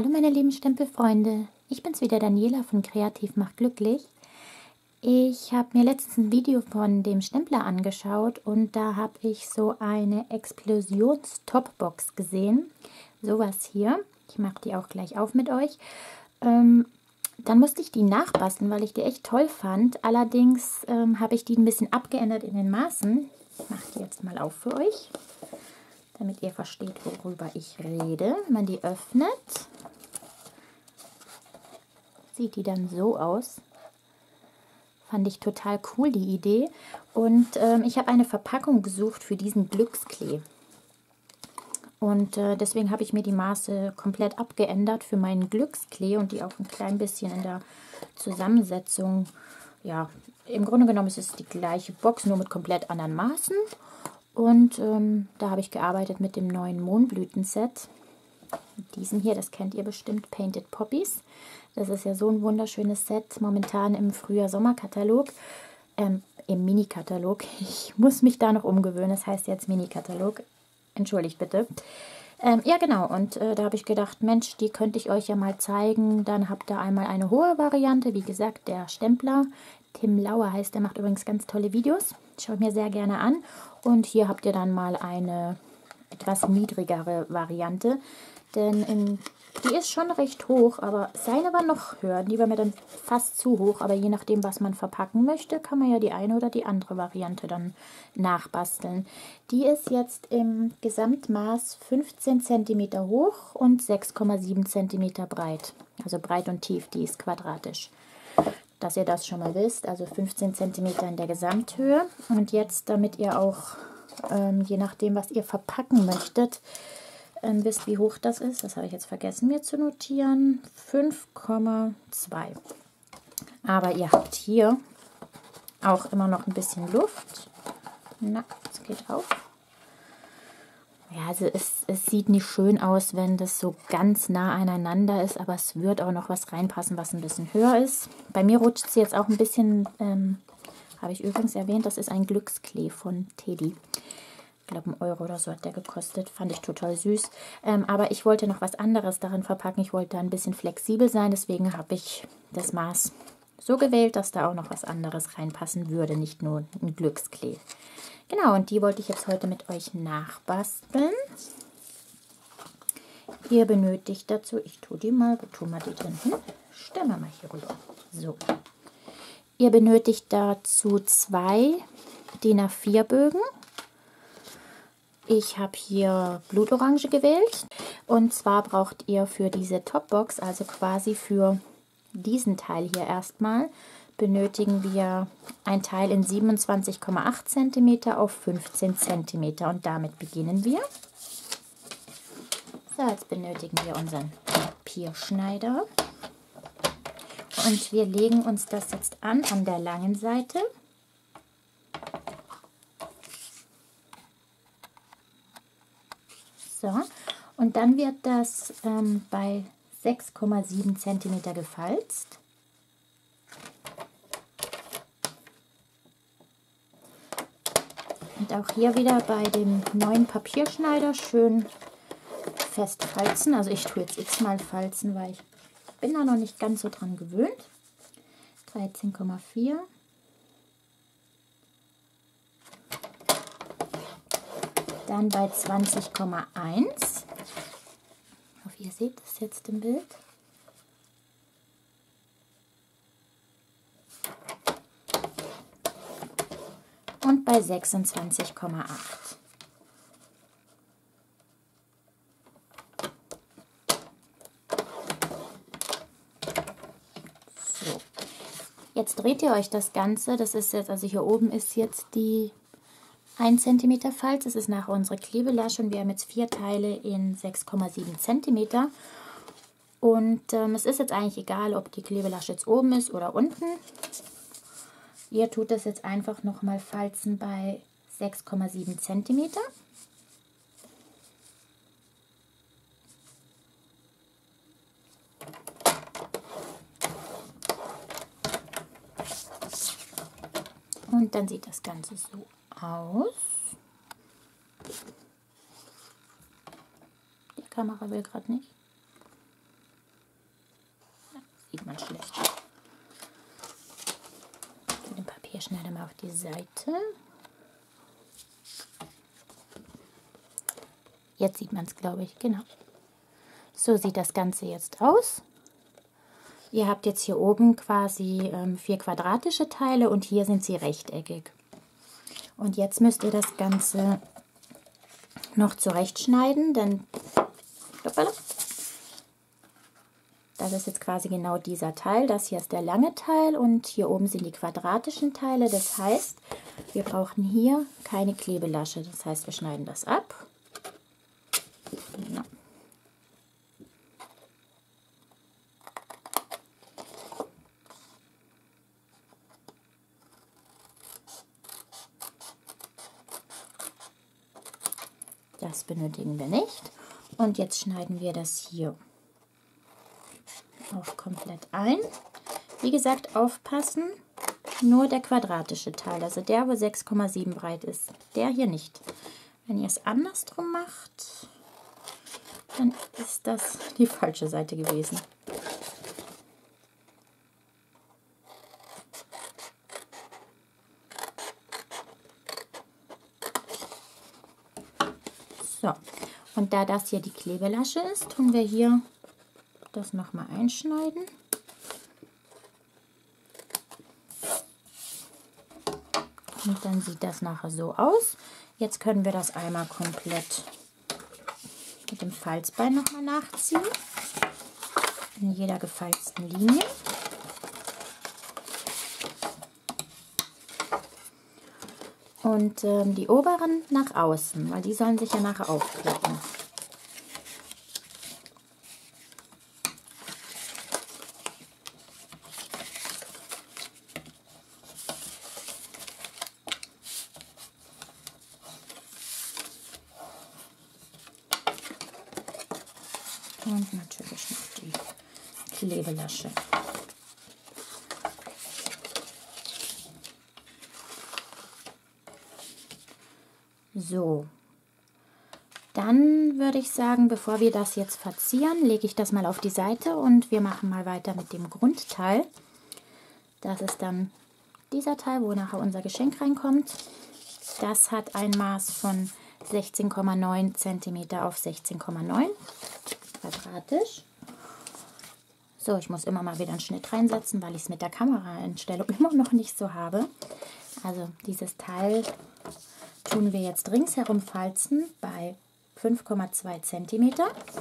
Hallo meine lieben Stempelfreunde, ich bin's wieder, Daniela von Kreativ macht glücklich. Ich habe mir letztens ein Video von dem Stempler angeschaut und da habe ich so eine Explosions-Topbox gesehen. Sowas hier. Ich mache die auch gleich auf mit euch. Dann musste ich die nachbasteln, weil ich die echt toll fand. Allerdings habe ich die ein bisschen abgeändert in den Maßen. Ich mache die jetzt mal auf für euch, damit ihr versteht, worüber ich rede. Wenn man die öffnet, sieht die dann so aus. Fand ich total cool, die Idee. Und ich habe eine Verpackung gesucht für diesen Glücksklee. Und deswegen habe ich mir die Maße komplett abgeändert für meinen Glücksklee und die auch ein klein bisschen in der Zusammensetzung. Ja, im Grunde genommen ist es die gleiche Box, nur mit komplett anderen Maßen. Und da habe ich gearbeitet mit dem neuen Mohnblüten-Set. Mit diesem hier, das kennt ihr bestimmt, Painted Poppies. Das ist ja so ein wunderschönes Set, momentan im Frühjahr-Sommer-Katalog, im Mini-Katalog. Ich muss mich da noch umgewöhnen, das heißt jetzt Mini-Katalog. Entschuldigt bitte. Ja genau, und da habe ich gedacht, Mensch, die könnte ich euch ja mal zeigen. Dann habt ihr einmal eine hohe Variante, wie gesagt, der Stempler. Tim Lauer heißt, der macht übrigens ganz tolle Videos. Schaut mir sehr gerne an. Und hier habt ihr dann mal eine etwas niedrigere Variante. Denn die ist schon recht hoch, aber seine war noch höher. Die war mir dann fast zu hoch, aber je nachdem, was man verpacken möchte, kann man ja die eine oder die andere Variante dann nachbasteln. Die ist jetzt im Gesamtmaß 15 cm hoch und 6,7 cm breit. Also breit und tief, die ist quadratisch. Dass ihr das schon mal wisst, also 15 cm in der Gesamthöhe. Und jetzt, damit ihr auch, je nachdem, was ihr verpacken möchtet, wisst, wie hoch das ist. Das habe ich jetzt vergessen mir zu notieren. 5,2. Aber ihr habt hier auch immer noch ein bisschen Luft. Na, es geht auf. Ja, also es sieht nicht schön aus, wenn das so ganz nah aneinander ist, aber es wird auch noch was reinpassen, was ein bisschen höher ist. Bei mir rutscht sie jetzt auch ein bisschen, habe ich übrigens erwähnt, das ist ein Glücksklee von Teddy. Ich glaube, 1 Euro oder so hat der gekostet. Fand ich total süß. Aber ich wollte noch was anderes darin verpacken. Ich wollte da ein bisschen flexibel sein. Deswegen habe ich das Maß so gewählt, dass da auch noch was anderes reinpassen würde. Nicht nur ein Glücksklee. Genau, und die wollte ich jetzt heute mit euch nachbasteln. Ihr benötigt dazu, ich tue die mal, wo tun wir die drin hin? Stellen wir mal hier rüber. So. Ihr benötigt dazu 2 DIN A4 Bögen. Ich habe hier Blutorange gewählt und zwar braucht ihr für diese Topbox, also quasi für diesen Teil hier erstmal, benötigen wir ein Teil in 27,8 cm auf 15 cm und damit beginnen wir. So, jetzt benötigen wir unseren Papierschneider und wir legen uns das jetzt an der langen Seite. So, und dann wird das bei 6,7 cm gefalzt. Und auch hier wieder bei dem neuen Papierschneider schön fest falzen. Also ich tue jetzt x-mal falzen, weil ich bin da noch nicht ganz so dran gewöhnt. 13,4. Dann bei 20,1. Ich hoffe, ihr seht das jetzt im Bild. Und bei 26,8. So. Jetzt dreht ihr euch das Ganze. Das ist jetzt, also hier oben ist jetzt die 1 cm Falz, das ist nachher unsere Klebelasche und wir haben jetzt 4 Teile in 6,7 cm. Und es ist jetzt eigentlich egal, ob die Klebelasche jetzt oben ist oder unten. Ihr tut das jetzt einfach nochmal falzen bei 6,7 cm. Und dann sieht das Ganze so aus. Die Kamera will gerade nicht. sieht man schlecht. Den Papierschneider mal auf die Seite. Jetzt sieht man es, glaube ich, genau. So sieht das Ganze jetzt aus. Ihr habt jetzt hier oben quasi 4 quadratische Teile und hier sind sie rechteckig. Und jetzt müsst ihr das Ganze noch zurechtschneiden, denn das ist jetzt quasi genau dieser Teil. Das hier ist der lange Teil und hier oben sind die quadratischen Teile. Das heißt, wir brauchen hier keine Klebelasche. Das heißt, wir schneiden das ab. Ja. Das benötigen wir nicht. Und jetzt schneiden wir das hier auch komplett ein. Wie gesagt, aufpassen, nur der quadratische Teil, also der, wo 6,7 breit ist, der hier nicht. Wenn ihr es andersrum macht, dann ist das die falsche Seite gewesen. So, und da das hier die Klebelasche ist, tun wir hier das nochmal einschneiden. Und dann sieht das nachher so aus. Jetzt können wir das einmal komplett mit dem Falzbein nochmal nachziehen. In jeder gefalzten Linie. Und die oberen nach außen, weil die sollen sich ja nachher aufklappen. Und natürlich noch die Klebelasche. So, dann würde ich sagen, bevor wir das jetzt verzieren, lege ich das mal auf die Seite und wir machen mal weiter mit dem Grundteil. Das ist dann dieser Teil, wo nachher unser Geschenk reinkommt. Das hat ein Maß von 16,9 cm auf 16,9 quadratisch. So, ich muss immer mal wieder einen Schnitt reinsetzen, weil ich es mit der Kameraeinstellung immer noch nicht so habe. Also dieses Teil tun wir jetzt ringsherum falzen bei 5,2 cm.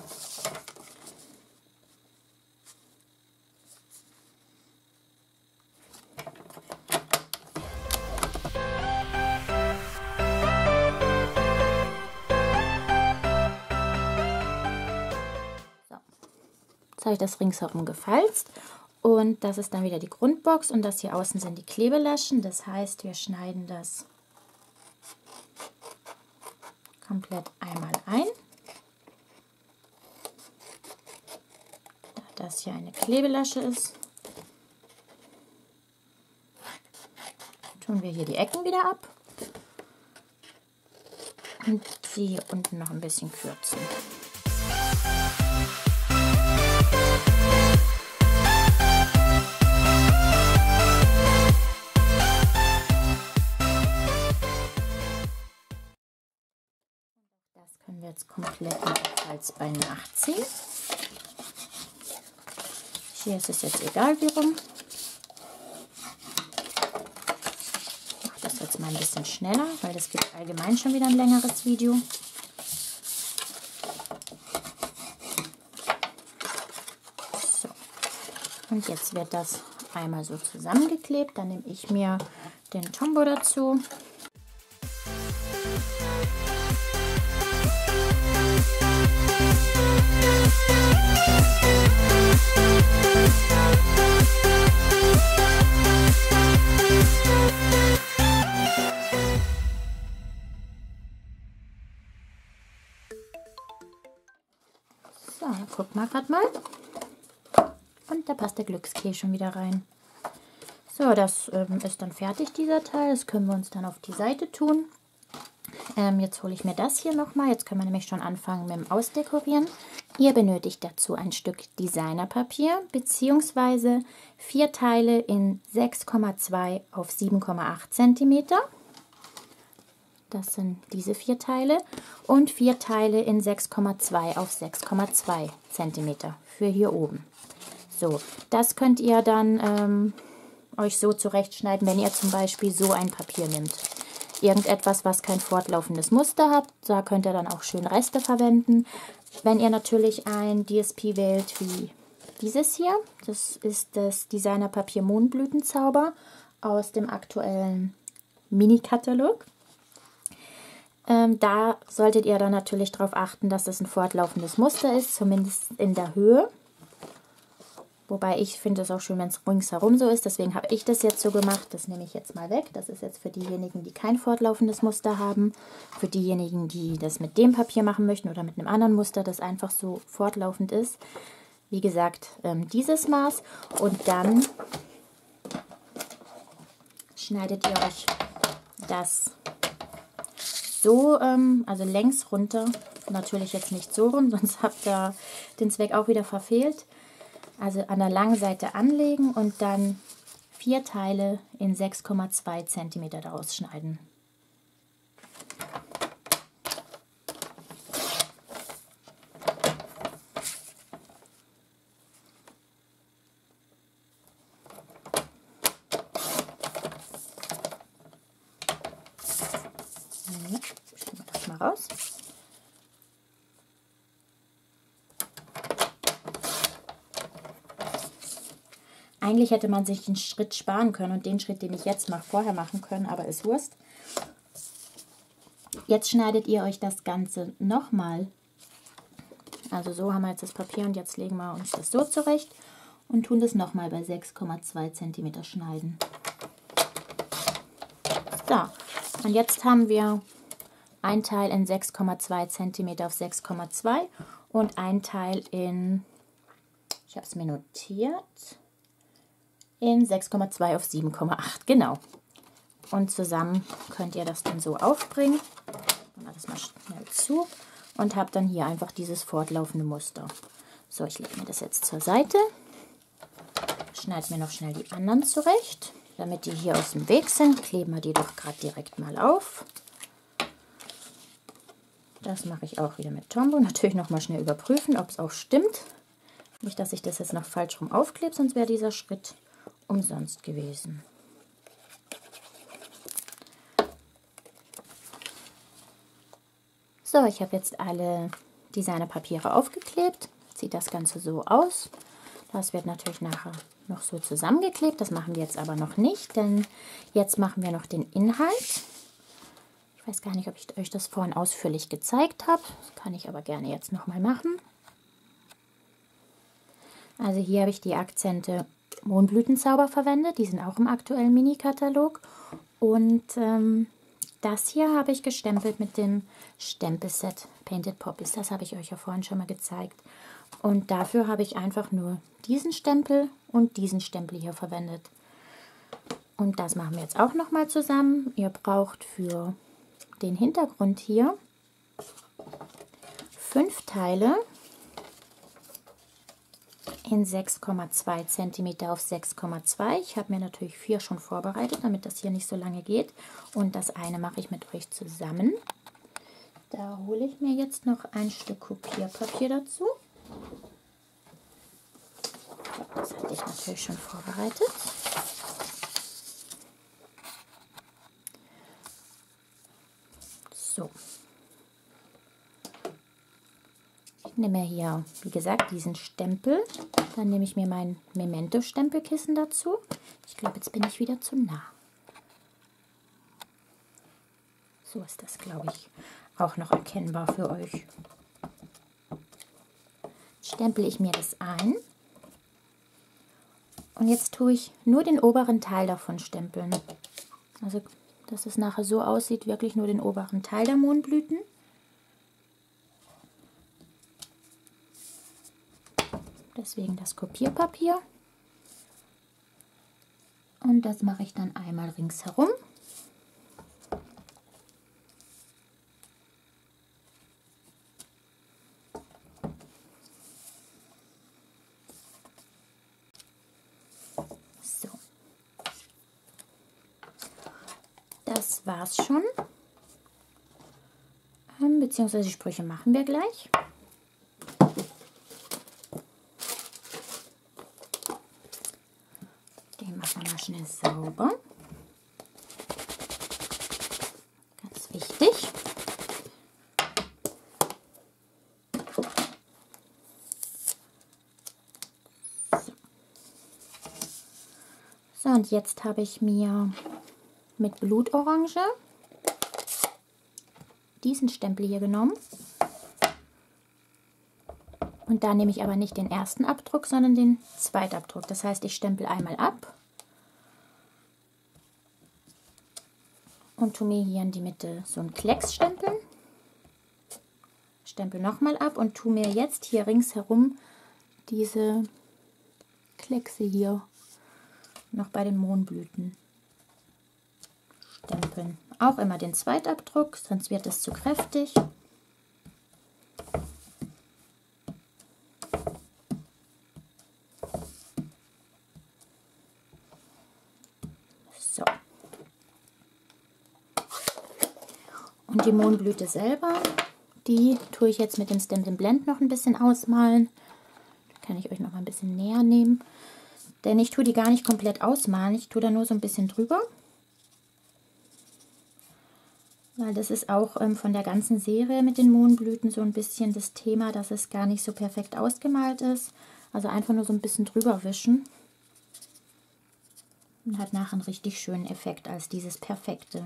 Jetzt habe ich das ringsherum gefalzt und das ist dann wieder die Grundbox und das hier außen sind die Klebelaschen. Das heißt, wir schneiden das komplett einmal ein. Da das hier eine Klebelasche ist, tun wir hier die Ecken wieder ab und sie hier unten noch ein bisschen kürzen. Das können wir jetzt komplett mit dem Falzbein nachziehen. Hier ist es jetzt egal wie rum. Ich mache das jetzt mal ein bisschen schneller, weil das gibt allgemein schon wieder ein längeres Video. So. Und jetzt wird das einmal so zusammengeklebt. Dann nehme ich mir den Tombow dazu. So, guck mal gerade mal. Und da passt der Glückskeks schon wieder rein. So, das ist dann fertig, dieser Teil. Das können wir uns dann auf die Seite tun. Jetzt hole ich mir das hier nochmal. Jetzt können wir nämlich schon anfangen mit dem Ausdekorieren. Ihr benötigt dazu ein Stück Designerpapier bzw. 4 Teile in 6,2 auf 7,8 cm. Das sind diese 4 Teile und 4 Teile in 6,2 auf 6,2 cm für hier oben. So, das könnt ihr dann euch so zurechtschneiden, wenn ihr zum Beispiel so ein Papier nehmt. Irgendetwas, was kein fortlaufendes Muster hat, da könnt ihr dann auch schön Reste verwenden. Wenn ihr natürlich ein DSP wählt wie dieses hier, das ist das Designerpapier Mohnblütenzauber aus dem aktuellen Mini-Katalog. Da solltet ihr dann natürlich darauf achten, dass es ein fortlaufendes Muster ist, zumindest in der Höhe. Wobei ich finde es auch schön, wenn es ringsherum so ist. Deswegen habe ich das jetzt so gemacht. Das nehme ich jetzt mal weg. Das ist jetzt für diejenigen, die kein fortlaufendes Muster haben. Für diejenigen, die das mit dem Papier machen möchten oder mit einem anderen Muster, das einfach so fortlaufend ist. Wie gesagt, dieses Maß. Und dann schneidet ihr euch das so, also längs runter. Natürlich jetzt nicht so rum, sonst habt ihr den Zweck auch wieder verfehlt. Also an der langen Seite anlegen und dann 4 Teile in 6,2 cm daraus schneiden. Schieben wir das mal raus. Eigentlich hätte man sich den Schritt sparen können und den Schritt, den ich jetzt mache, vorher machen können, aber ist Wurst. Jetzt schneidet ihr euch das Ganze nochmal. Also so haben wir jetzt das Papier und jetzt legen wir uns das so zurecht und tun das nochmal bei 6,2 cm schneiden. So, und jetzt haben wir ein Teil in 6,2 cm auf 6,2 und ein Teil in, ich habe es mir notiert, in 6,2 auf 7,8, genau. Und zusammen könnt ihr das dann so aufbringen. Ich mache das mal schnell zu und habe dann hier einfach dieses fortlaufende Muster. So, ich lege mir das jetzt zur Seite. Schneide mir noch schnell die anderen zurecht. Damit die hier aus dem Weg sind, kleben wir die doch gerade direkt mal auf. Das mache ich auch wieder mit Tombow. Natürlich noch mal schnell überprüfen, ob es auch stimmt. Nicht, dass ich das jetzt noch falsch rum aufklebe, sonst wäre dieser Schritt umsonst gewesen. So, ich habe jetzt alle Designerpapiere aufgeklebt. Sieht das Ganze so aus. Das wird natürlich nachher noch so zusammengeklebt. Das machen wir jetzt aber noch nicht, denn jetzt machen wir noch den Inhalt. Ich weiß gar nicht, ob ich euch das vorhin ausführlich gezeigt habe. Das kann ich aber gerne jetzt nochmal machen. Also hier habe ich die Akzente Mohnblütenzauber verwendet. Die sind auch im aktuellen Mini-Katalog. Und das hier habe ich gestempelt mit dem Stempelset Painted Poppies. Das habe ich euch ja vorhin schon mal gezeigt. Und dafür habe ich einfach nur diesen Stempel und diesen Stempel hier verwendet. Und das machen wir jetzt auch nochmal zusammen. Ihr braucht für den Hintergrund hier 5 Teile in 6,2 cm auf 6,2. Ich habe mir natürlich 4 schon vorbereitet, damit das hier nicht so lange geht. Und das eine mache ich mit euch zusammen. Da hole ich mir jetzt noch ein Stück Kopierpapier dazu. Das hatte ich natürlich schon vorbereitet. So. Ich nehme hier, wie gesagt, diesen Stempel. Dann nehme ich mir mein Memento-Stempelkissen dazu. Ich glaube, jetzt bin ich wieder zu nah. So ist das, glaube ich, auch noch erkennbar für euch. Stempel ich mir das ein. Und jetzt tue ich nur den oberen Teil davon stempeln. Also, dass es nachher so aussieht, wirklich nur den oberen Teil der Mohnblüten. Deswegen das Kopierpapier. Und das mache ich dann einmal ringsherum. das war's schon. Beziehungsweise die Sprüche machen wir gleich. Den machen wir mal schnell sauber. Ganz wichtig. So, und jetzt habe ich mir mit Blutorange diesen Stempel hier genommen. Und da nehme ich aber nicht den ersten Abdruck, sondern den Zweitabdruck. Das heißt, ich stempel einmal ab und tue mir hier in die Mitte so einen Klecks stempeln. Stempel nochmal ab und tue mir jetzt hier ringsherum diese Kleckse hier noch bei den Mohnblüten stempeln. Auch immer den Zweitabdruck, sonst wird es zu kräftig. So. Und die Mohnblüte selber, die tue ich jetzt mit dem Stampin' Blend noch ein bisschen ausmalen. Da kann ich euch noch mal ein bisschen näher nehmen. Denn ich tue die gar nicht komplett ausmalen, ich tue da nur so ein bisschen drüber. Weil das ist auch von der ganzen Serie mit den Mohnblüten so ein bisschen das Thema, dass es gar nicht so perfekt ausgemalt ist. Also einfach nur so ein bisschen drüber wischen. Und hat nachher einen richtig schönen Effekt als dieses Perfekte.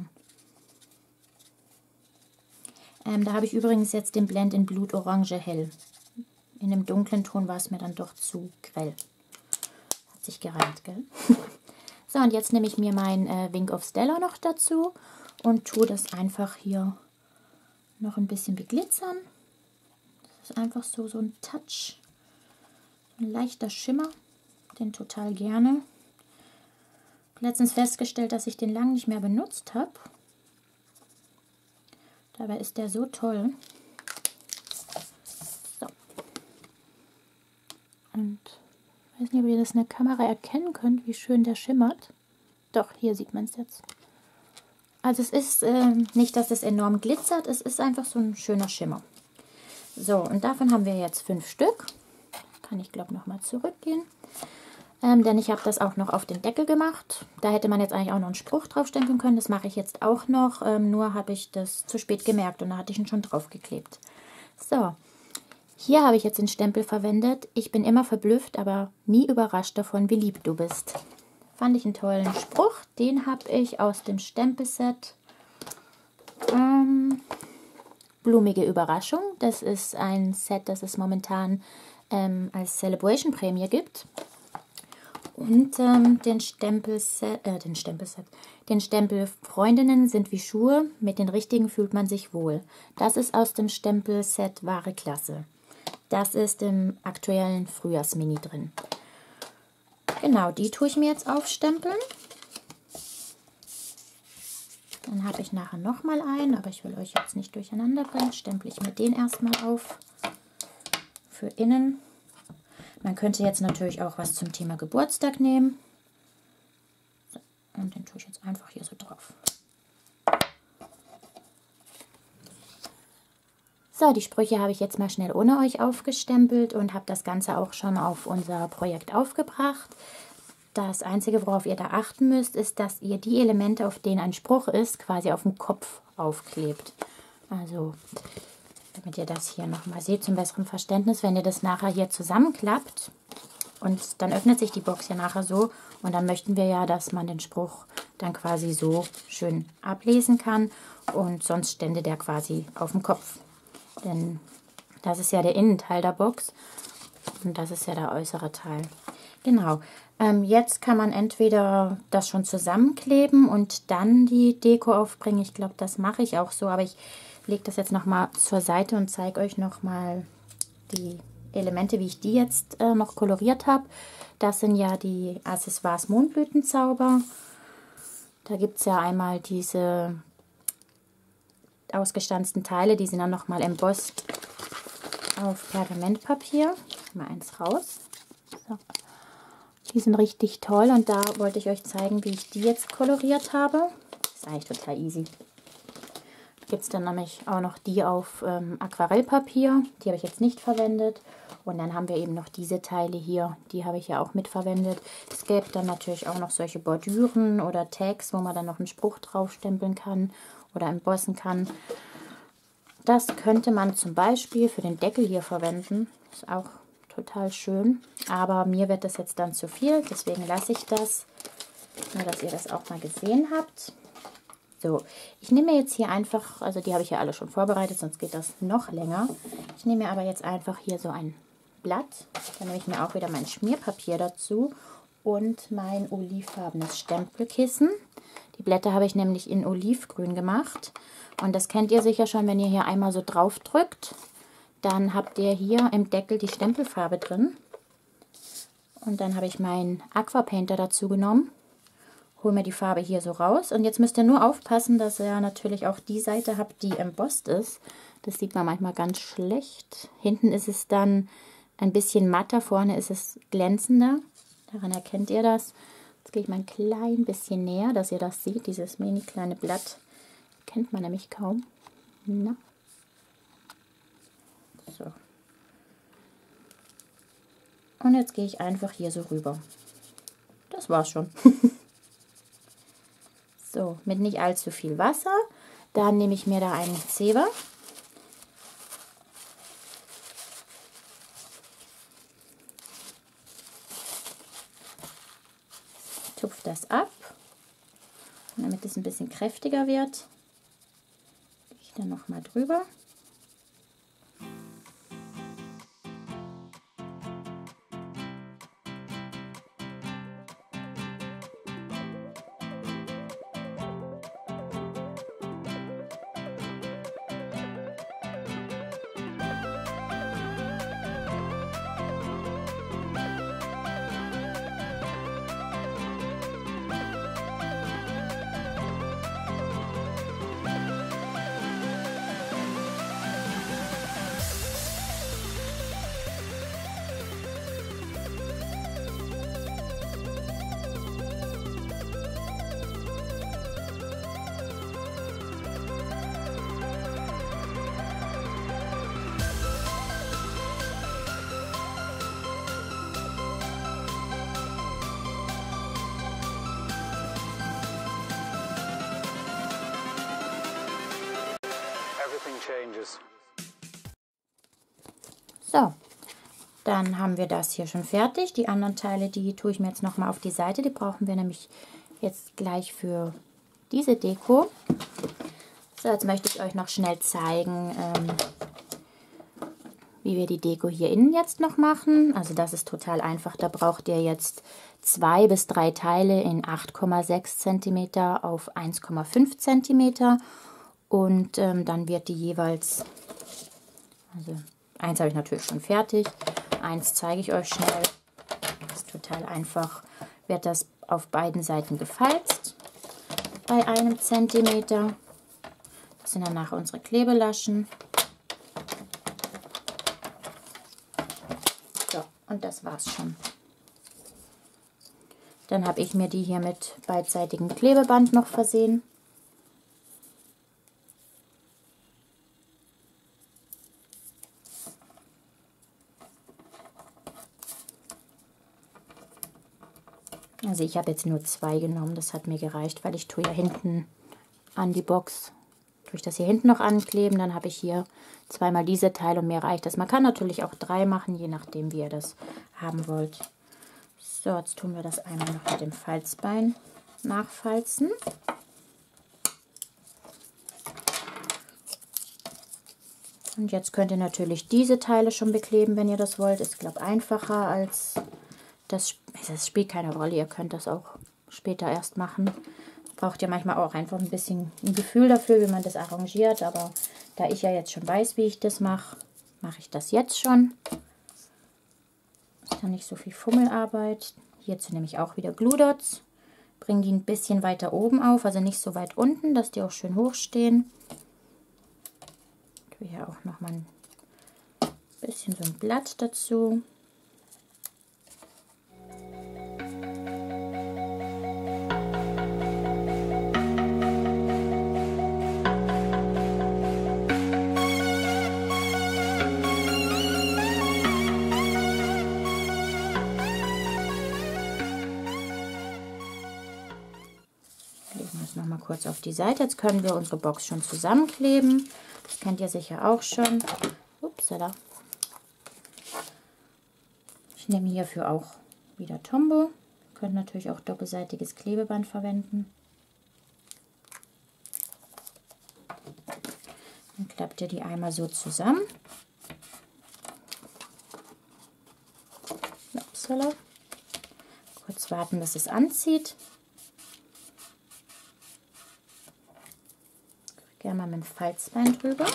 Da habe ich übrigens jetzt den Blend in Blutorange hell. In dem dunklen Ton war es mir dann doch zu grell. Sich gereimt, gell? So, und jetzt nehme ich mir mein Wink of Stella noch dazu und tue das einfach hier noch ein bisschen beglitzern. Das ist einfach so ein Touch, ein leichter Schimmer, den total gerne. Ich habe letztens festgestellt, dass ich den lange nicht mehr benutzt habe. Dabei ist der so toll. So. Und ich weiß nicht, ob ihr das in der Kamera erkennen könnt, wie schön der schimmert. Doch, hier sieht man es jetzt. Also es ist nicht, dass es enorm glitzert, es ist einfach so ein schöner Schimmer. So, und davon haben wir jetzt 5 Stück. Kann ich, glaube ich, nochmal zurückgehen. Denn ich habe das auch noch auf den Deckel gemacht. Da hätte man jetzt eigentlich auch noch einen Spruch drauf stempeln können. Das mache ich jetzt auch noch. Nur habe ich das zu spät gemerkt und da hatte ich ihn schon draufgeklebt. So. Hier habe ich jetzt den Stempel verwendet. Ich bin immer verblüfft, aber nie überrascht davon, wie lieb du bist. Fand ich einen tollen Spruch. Den habe ich aus dem Stempelset Blumige Überraschung. Das ist ein Set, das es momentan als Celebration-Prämie gibt. Und den Stempel Freundinnen sind wie Schuhe, mit den richtigen fühlt man sich wohl. Das ist aus dem Stempelset Wahre Klasse. Das ist im aktuellen Frühjahrsmini drin. Genau, die tue ich mir jetzt aufstempeln. Dann habe ich nachher nochmal einen, aber ich will euch jetzt nicht durcheinander bringen. Stempel ich mir den erstmal auf. Für innen. Man könnte jetzt natürlich auch was zum Thema Geburtstag nehmen. So, und den tue ich jetzt einfach hier so drauf. So, die Sprüche habe ich jetzt mal schnell ohne euch aufgestempelt und habe das Ganze auch schon auf unser Projekt aufgebracht. Das Einzige, worauf ihr da achten müsst, ist, dass ihr die Elemente, auf denen ein Spruch ist, quasi auf dem Kopf aufklebt. Also, damit ihr das hier nochmal seht, zum besseren Verständnis, wenn ihr das nachher hier zusammenklappt und dann öffnet sich die Box ja nachher so und dann möchten wir ja, dass man den Spruch dann quasi so schön ablesen kann und sonst stände der quasi auf dem Kopf. Denn das ist ja der Innenteil der Box und das ist ja der äußere Teil. Genau, jetzt kann man entweder das schon zusammenkleben und dann die Deko aufbringen. Ich glaube, das mache ich auch so, aber ich lege das jetzt nochmal zur Seite und zeige euch nochmal die Elemente, wie ich die jetzt noch koloriert habe. Das sind ja die Accessoires Mondblütenzauber. Da gibt es ja einmal diese ausgestanzten Teile, die sind dann nochmal embossed auf Pergamentpapier. Mal eins raus. So. Die sind richtig toll und da wollte ich euch zeigen, wie ich die jetzt koloriert habe. Ist eigentlich total easy. Gibt es dann nämlich auch noch die auf Aquarellpapier. Die habe ich jetzt nicht verwendet. Und dann haben wir eben noch diese Teile hier. Die habe ich ja auch mitverwendet. Es gäbe dann natürlich auch noch solche Bordüren oder Tags, wo man dann noch einen Spruch draufstempeln kann oder embossen kann. Das könnte man zum Beispiel für den Deckel hier verwenden. Ist auch total schön. Aber mir wird das jetzt dann zu viel. Deswegen lasse ich das. Nur, dass ihr das auch mal gesehen habt. So, ich nehme mir jetzt hier einfach, also die habe ich ja alle schon vorbereitet, sonst geht das noch länger. Ich nehme mir aber jetzt einfach hier so ein Blatt. Dann nehme ich mir auch wieder mein Schmierpapier dazu und mein olivfarbenes Stempelkissen. Die Blätter habe ich nämlich in Olivgrün gemacht. Und das kennt ihr sicher schon, wenn ihr hier einmal so drauf drückt. Dann habt ihr hier im Deckel die Stempelfarbe drin. Und dann habe ich meinen Aquapainter dazu genommen. Hole mir die Farbe hier so raus. Und jetzt müsst ihr nur aufpassen, dass ihr natürlich auch die Seite habt, die embossed ist. Das sieht man manchmal ganz schlecht. Hinten ist es dann ein bisschen matter, vorne ist es glänzender. Daran erkennt ihr das. Jetzt gehe ich mal ein klein bisschen näher, dass ihr das seht. Dieses mini kleine Blatt kennt man nämlich kaum. Na. So. Und jetzt gehe ich einfach hier so rüber. Das war's schon. So, mit nicht allzu viel Wasser. Dann nehme ich mir da einen Zewa. Tupfe das ab. Und damit es ein bisschen kräftiger wird, gehe ich dann nochmal drüber. So, dann haben wir das hier schon fertig. Die anderen Teile, die tue ich mir jetzt nochmal auf die Seite. Die brauchen wir nämlich jetzt gleich für diese Deko. So, jetzt möchte ich euch noch schnell zeigen, wie wir die Deko hier innen jetzt noch machen. Also das ist total einfach. Da braucht ihr jetzt 2 bis 3 Teile in 8,6 cm auf 1,5 cm. Und dann wird die jeweils, also eins habe ich natürlich schon fertig, eins zeige ich euch schnell. Das ist total einfach. Wird das auf beiden Seiten gefalzt bei 1 cm. Das sind dann nachher unsere Klebelaschen. So, und das war's schon. Dann habe ich mir die hier mit beidseitigem Klebeband noch versehen. Also ich habe jetzt nur 2 genommen, das hat mir gereicht, weil ich tue ja hinten an die Box, tue ich das hier hinten noch ankleben, dann habe ich hier 2-mal diese Teile und mir reicht das. Man kann natürlich auch 3 machen, je nachdem wie ihr das haben wollt. So, jetzt tun wir das einmal noch mit dem Falzbein nachfalzen. Und jetzt könnt ihr natürlich diese Teile schon bekleben, wenn ihr das wollt. Ist, glaube ich, einfacher als das. Das spielt keine Rolle, ihr könnt das auch später erst machen. Braucht ihr manchmal auch einfach ein bisschen ein Gefühl dafür, wie man das arrangiert. Aber da ich ja jetzt schon weiß, wie ich das mache, mache ich das jetzt schon. Ist ja nicht so viel Fummelarbeit. Hierzu nehme ich auch wieder Glue Dots. Bringe die ein bisschen weiter oben auf, also nicht so weit unten, dass die auch schön hoch stehen. Ich tue hier auch noch mal ein bisschen so ein Blatt dazu. die Seite. Jetzt können wir unsere Box schon zusammenkleben. Das kennt ihr sicher auch schon. Upsala. Ich nehme hierfür auch wieder Tombow. Ihr könnt natürlich auch doppelseitiges Klebeband verwenden. Dann klappt ihr die einmal so zusammen. Upsala. Kurz warten, bis es anzieht. Gerne mal mit dem Falzbein drüber.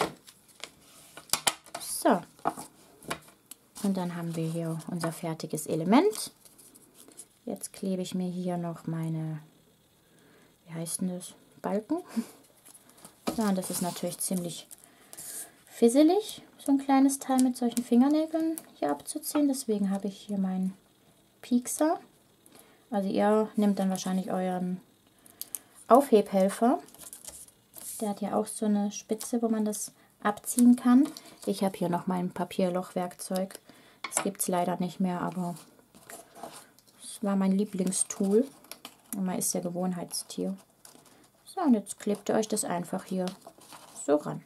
So. Und dann haben wir hier unser fertiges Element. Jetzt klebe ich mir hier noch meine, wie heißt denn das? Balken. Ja, und das ist natürlich ziemlich fisselig, so ein kleines Teil mit solchen Fingernägeln hier abzuziehen. Deswegen habe ich hier meinen Piekser. Also ihr nehmt dann wahrscheinlich euren Aufhebhelfer. Der hat ja auch so eine Spitze, wo man das abziehen kann. Ich habe hier noch mein Papierlochwerkzeug. Das gibt es leider nicht mehr, aber es war mein Lieblingstool. Und man ist ja Gewohnheitstier. So, und jetzt klebt ihr euch das einfach hier so ran.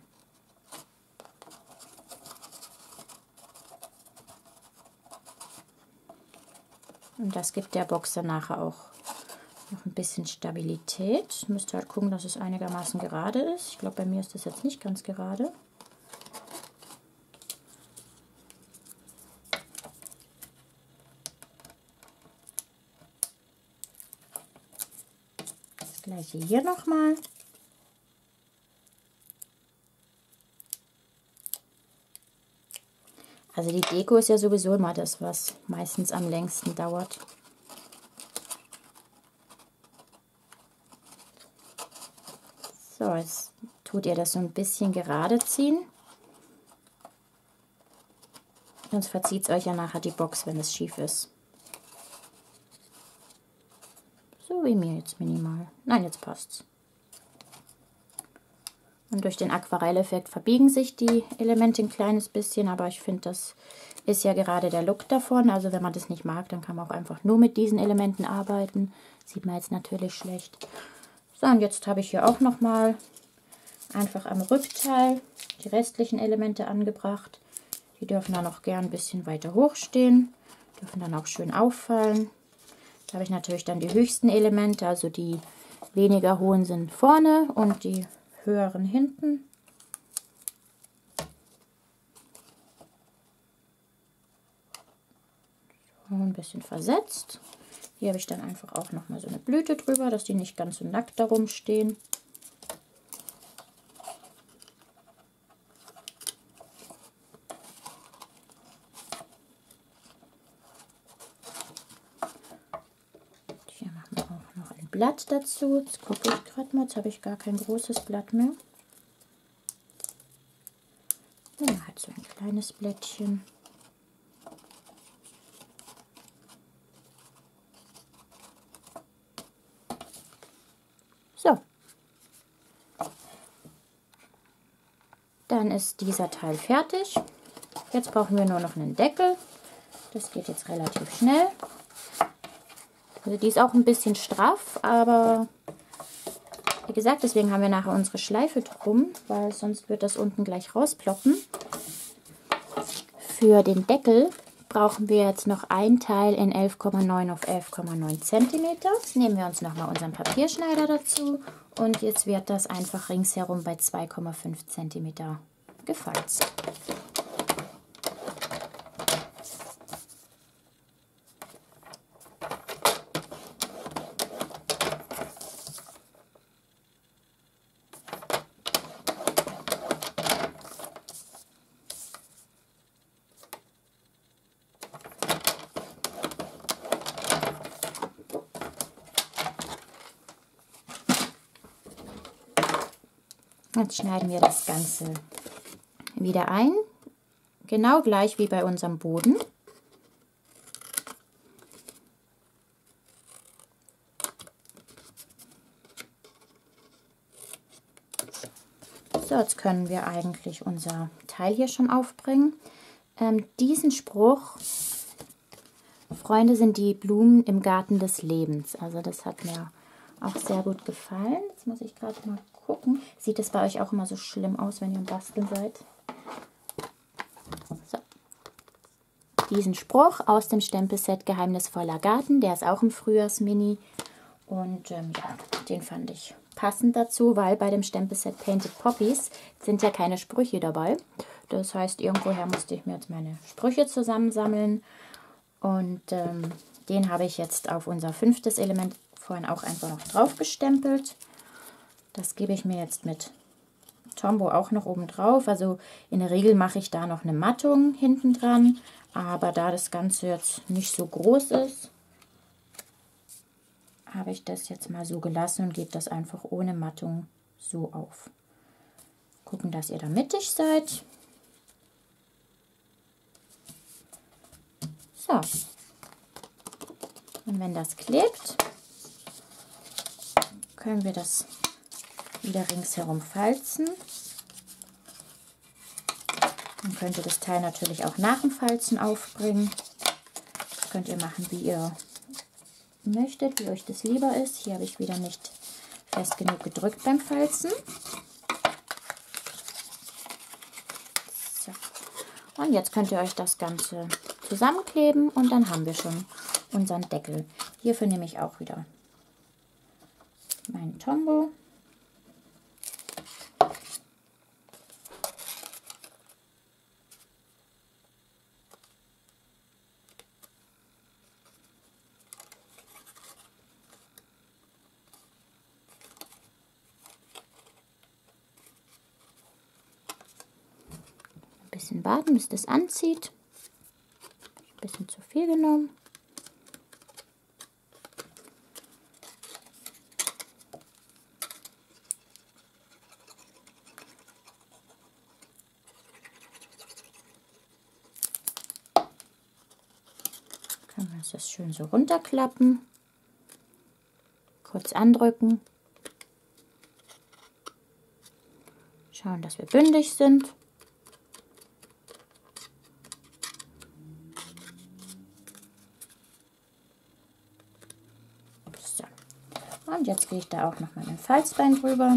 Und das gibt der Box dann nachher auch noch ein bisschen Stabilität. Müsst halt gucken, dass es einigermaßen gerade ist. Ich glaube, bei mir ist das jetzt nicht ganz gerade. Das gleiche hier nochmal. Also die Deko ist ja sowieso immer das, was meistens am längsten dauert. So, jetzt tut ihr das so ein bisschen gerade ziehen. Sonst verzieht es euch ja nachher die Box, wenn es schief ist. So wie mir jetzt minimal. Nein, jetzt passt's. Und durch den Aquarelleffekt verbiegen sich die Elemente ein kleines bisschen, aber ich finde, das ist ja gerade der Look davon. Also wenn man das nicht mag, dann kann man auch einfach nur mit diesen Elementen arbeiten. Sieht man jetzt natürlich schlecht. So, und jetzt habe ich hier auch nochmal einfach am Rückteil die restlichen Elemente angebracht. Die dürfen dann auch gern ein bisschen weiter hoch stehen, dürfen dann auch schön auffallen. Da habe ich natürlich dann die höchsten Elemente, also die weniger hohen sind vorne und die höheren hinten. So, ein bisschen versetzt. Hier habe ich dann einfach auch nochmal so eine Blüte drüber, dass die nicht ganz so nackt darum stehen. Hier machen wir auch noch ein Blatt dazu. Jetzt gucke ich gerade mal, jetzt habe ich gar kein großes Blatt mehr. Ja, halt so ein kleines Blättchen. So. Dann ist dieser Teil fertig. Jetzt brauchen wir nur noch einen Deckel. Das geht jetzt relativ schnell. Also die ist auch ein bisschen straff, aber wie gesagt, deswegen haben wir nachher unsere Schleife drum, weil sonst wird das unten gleich rausploppen. Für den Deckel brauchen wir jetzt noch ein Teil in 11,9 auf 11,9 cm. Jetzt nehmen wir uns nochmal unseren Papierschneider dazu und jetzt wird das einfach ringsherum bei 2,5 cm gefalzt. Jetzt schneiden wir das Ganze wieder ein, genau gleich wie bei unserem Boden. So, jetzt können wir eigentlich unser Teil hier schon aufbringen. Diesen Spruch, Freunde sind die Blumen im Garten des Lebens, also das hat mir auch sehr gut gefallen. Jetzt muss ich gerade mal gucken. Sieht es bei euch auch immer so schlimm aus, wenn ihr am Basteln seid? So. Diesen Spruch aus dem Stempelset Geheimnisvoller Garten, der ist auch im Frühjahrsmini. Und ja, den fand ich passend dazu, weil bei dem Stempelset Painted Poppies sind ja keine Sprüche dabei. Das heißt, irgendwoher musste ich mir jetzt meine Sprüche zusammensammeln. Und den habe ich jetzt auf unser 5. Element vorhin auch einfach noch drauf gestempelt. Das gebe ich mir jetzt mit Tombow auch noch oben drauf. Also in der Regel mache ich da noch eine Mattung hinten dran. Aber da das Ganze jetzt nicht so groß ist, habe ich das jetzt mal so gelassen und gebe das einfach ohne Mattung so auf. Gucken, dass ihr da mittig seid. So. Und wenn das klebt, können wir das wieder ringsherum falzen. Dann könnt ihr das Teil natürlich auch nach dem Falzen aufbringen. Das könnt ihr machen, wie ihr möchtet, wie euch das lieber ist. Hier habe ich wieder nicht fest genug gedrückt beim Falzen. So. Und jetzt könnt ihr euch das Ganze zusammenkleben und dann haben wir schon unseren Deckel. Hierfür nehme ich auch wieder meinen Tombow. Ein bisschen warten, bis das anzieht. Ein bisschen zu viel genommen. Können wir das schön so runterklappen. Kurz andrücken. Schauen, dass wir bündig sind. So. Und jetzt gehe ich da auch noch mal ein Falzbein drüber,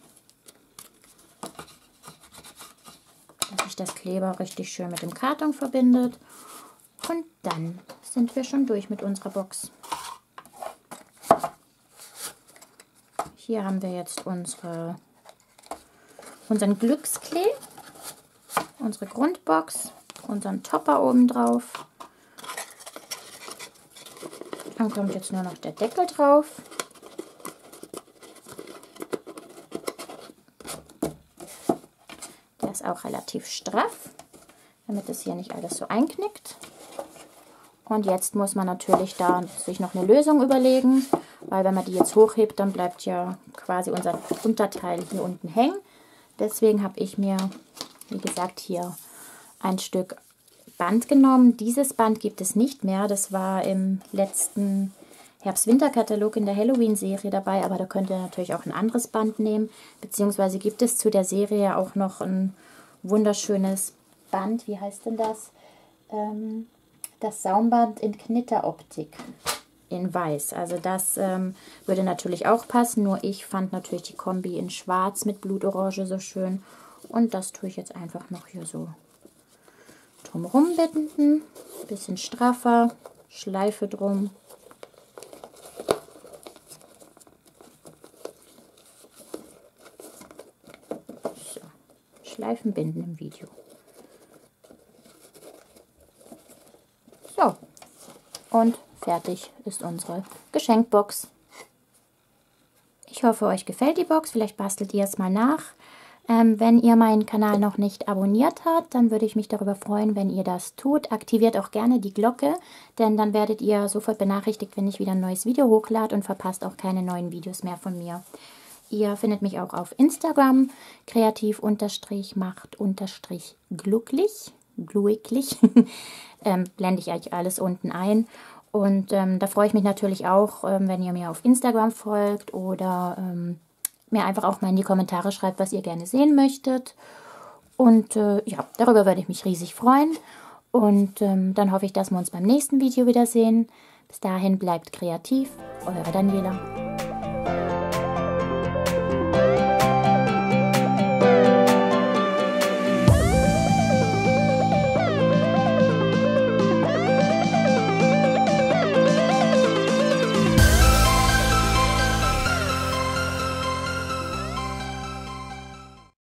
dass sich das Kleber richtig schön mit dem Karton verbindet. Und dann sind wir schon durch mit unserer Box. Hier haben wir jetzt unseren Glücksklee, unsere Grundbox, unseren Topper oben drauf. Dann kommt jetzt nur noch der Deckel drauf. Der ist auch relativ straff, damit es hier nicht alles so einknickt. Und jetzt muss man natürlich da sich noch eine Lösung überlegen, weil wenn man die jetzt hochhebt, dann bleibt ja quasi unser Unterteil hier unten hängen. Deswegen habe ich mir, wie gesagt, hier ein Stück Band genommen. Dieses Band gibt es nicht mehr. Das war im letzten Herbst-Winter-Katalog in der Halloween-Serie dabei, aber da könnt ihr natürlich auch ein anderes Band nehmen. Beziehungsweise gibt es zu der Serie auch noch ein wunderschönes Band. Wie heißt denn das? Das Saumband in Knitteroptik in weiß. Also das würde natürlich auch passen, nur ich fand natürlich die Kombi in schwarz mit Blutorange so schön. Und das tue ich jetzt einfach noch hier so drumherum binden. Bisschen straffer, Schleife drum. So, Schleifen binden im Video. So, und fertig ist unsere Geschenkbox. Ich hoffe, euch gefällt die Box. Vielleicht bastelt ihr es mal nach. Wenn ihr meinen Kanal noch nicht abonniert habt, dann würde ich mich darüber freuen, wenn ihr das tut. Aktiviert auch gerne die Glocke, denn dann werdet ihr sofort benachrichtigt, wenn ich wieder ein neues Video hochlade und verpasst auch keine neuen Videos mehr von mir. Ihr findet mich auch auf Instagram, kreativ-macht-glücklich. Blende ich euch alles unten ein. Und da freue ich mich natürlich auch, wenn ihr mir auf Instagram folgt oder mir einfach auch mal in die Kommentare schreibt, was ihr gerne sehen möchtet. Und ja, darüber würde ich mich riesig freuen. Und dann hoffe ich, dass wir uns beim nächsten Video wiedersehen. Bis dahin bleibt kreativ, eure Daniela.